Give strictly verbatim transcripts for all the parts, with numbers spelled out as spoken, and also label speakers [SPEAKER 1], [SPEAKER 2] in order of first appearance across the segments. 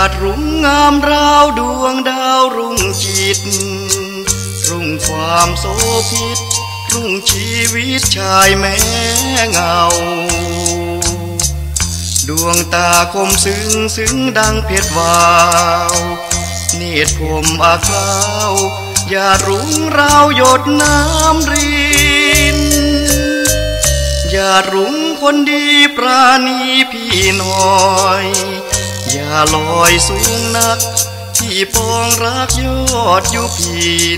[SPEAKER 1] ดรุ่งงามราวดวงดาวรุ่งจิตรุ่งความโสภิตรุ่งชีวิตชายแม้เงาดวงตาคมซึ้งซึ้งดังเพชรวาวเนตรคมอาคราวอย่ารุ่งราวหยดน้ำรินอย่ารุ่งคนดีปราณีพี่น้อยอย่าลอยสูงนักที่ปองรักยอดยุพิน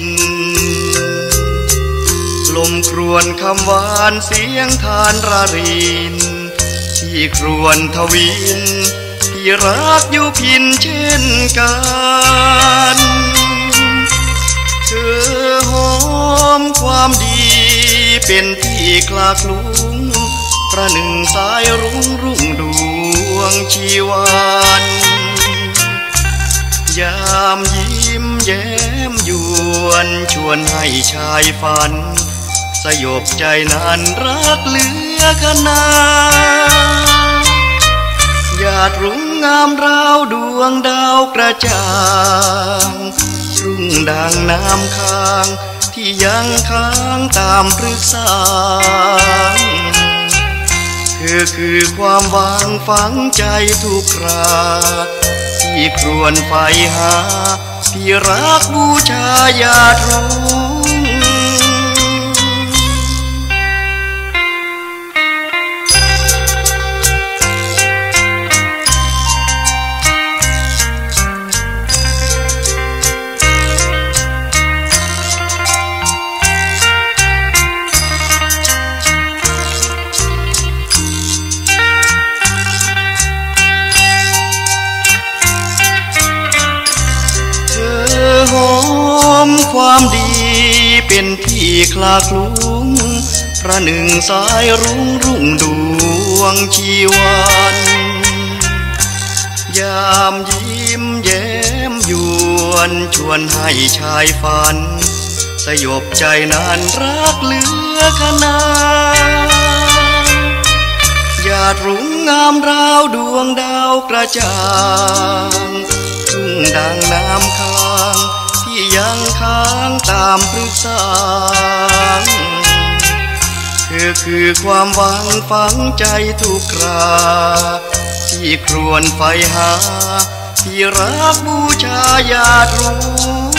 [SPEAKER 1] ลมครวนคำหวานเสียงทานระรินที่ครวนทวินที่รักยุพินเช่นกันเธอหอมความดีเป็นที่คลาคลุ้งประหนึ่งสายรุ้งรุ่งดวงชีวันยามยิ้มแย้มยวนชวนให้ชายฝันสยบใจนานรักเหลือขนาหยาดรุ่งงามราวดวงดาวกระจ่างรุ่งดังน้ำค้างที่ยังค้างตามพฤกษาเธอคือความหวังฝังใจทุกคราที่ครวญไฟหาที่รักบูชาหยาดรุ่งความดีเป็นที่คลาคลุ้งประหนึ่งสายรุ้งรุ่งดวงชีวันยามยิ้มแย้มยวนชวนให้ชายฝันสยบใจนานรักเหลือขนาหยาดรุ่งงามราวดวงดาวกระจ่างรุ่งดังน้ำค้างยังค้างตามพฤกษาเธอคือความหวังฝังใจทุกคราที่ครวญไฟหาที่รักบูชาหยาดรุ่ง